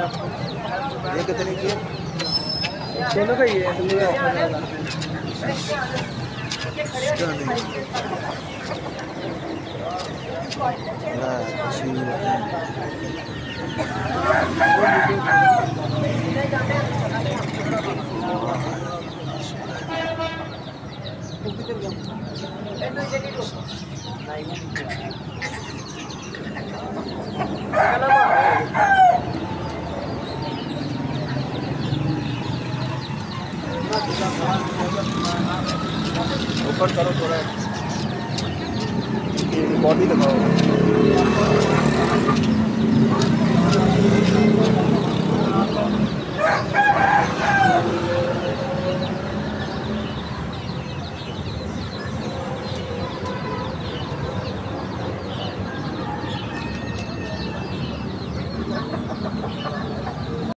ये कितने की है? दोनों का ही है, दोनों का। इसका नहीं ना किसी ऊपर करो थोड़ा, बॉडी दिखाओ।